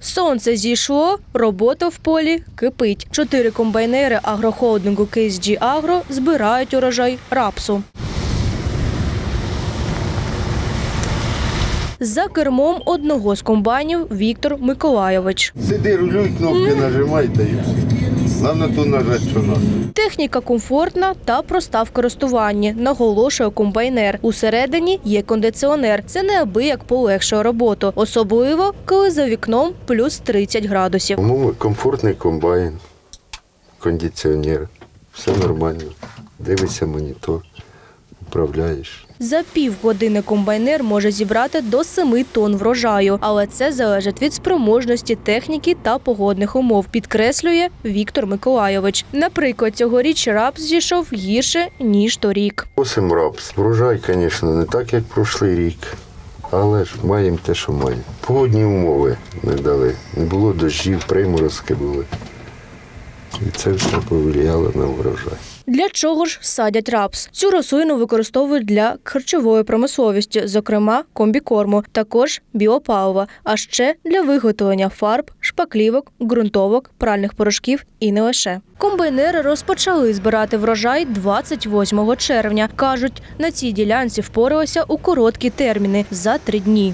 Сонце зійшло, робота в полі кипить. 4 комбайнери агрохолдингу KSG Agro збирають урожай рапсу. За кермом одного з комбайнів Віктор Миколайович. Сиди, рулюй, кнопки нажимай та й головне ту нажати, що треба. Техніка комфортна та проста в користуванні, наголошує комбайнер. Усередині є кондиціонер. Це неабияк полегшує роботу. Особливо, коли за вікном плюс 30 градусів. Умови комфортний комбайн, кондиціонер, все нормально. Дивишся монітор, управляєш. За півгодини комбайнер може зібрати до 7 тонн врожаю, але це залежить від спроможності техніки та погодних умов, підкреслює Віктор Миколайович. Наприклад, цьогоріч рапс зійшов гірше, ніж торік. Косимо рапс. Врожай, звісно, не так, як прошлий рік, але ж маємо те, що маємо. Погодні умови не дали. Не було дощів, приморозки були. І це все повлияло на врожай. Для чого ж садять рапс? Цю рослину використовують для харчової промисловості, зокрема комбікорму, також біопалива, а ще для виготовлення фарб, шпаклівок, ґрунтовок, пральних порошків і не лише. Комбайнери розпочали збирати врожай 28 червня. Кажуть, на цій ділянці впоралися у короткі терміни – за 3 дні.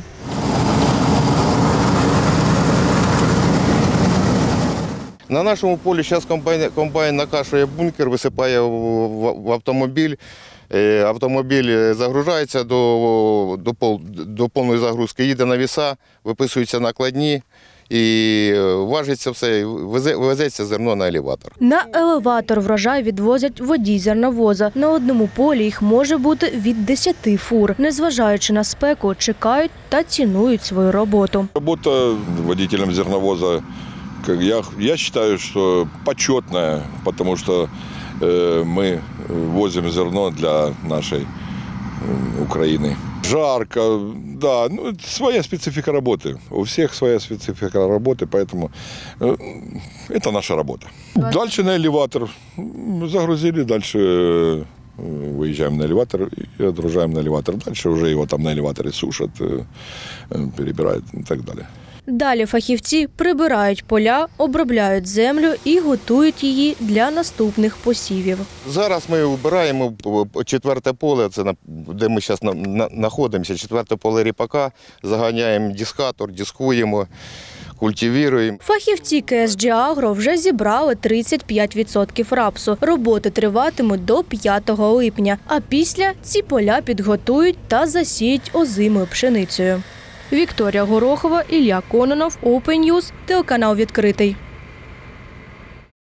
На нашому полі зараз комбайн накашує бункер, висипає в автомобіль. Автомобіль загружається до повної загрузки, їде на віса, виписуються накладні і важиться все, везеться зерно на елеватор. На елеватор врожай відвозять водій зерновоза. На одному полі їх може бути від 10 фур. Незважаючи на спеку, чекають та цінують свою роботу. Робота водителем зерновоза, я считаю, что почетная, потому что мы возим зерно для нашей Украины. Жарко, да, ну, своя специфика работы. У всех своя специфика работы, поэтому это наша работа. Дальше на элеватор. Загрузили, дальше выезжаем на элеватор и отгружаем на элеватор. Дальше уже его там на элеваторе сушат, перебирают и так далее. Далі фахівці прибирають поля, обробляють землю і готують її для наступних посівів. Зараз ми вбираємо 4-те поле, це де ми зараз знаходимося, 4-те поле ріпака, заганяємо дискатор, дискуємо, культивуємо. Фахівці KSG Agro вже зібрали 35% рапсу. Роботи триватимуть до 5 липня, а після ці поля підготують та засіють озимою пшеницею. Вікторія Горохова, Ілля Кононов, Open News, телеканал «Відкритий».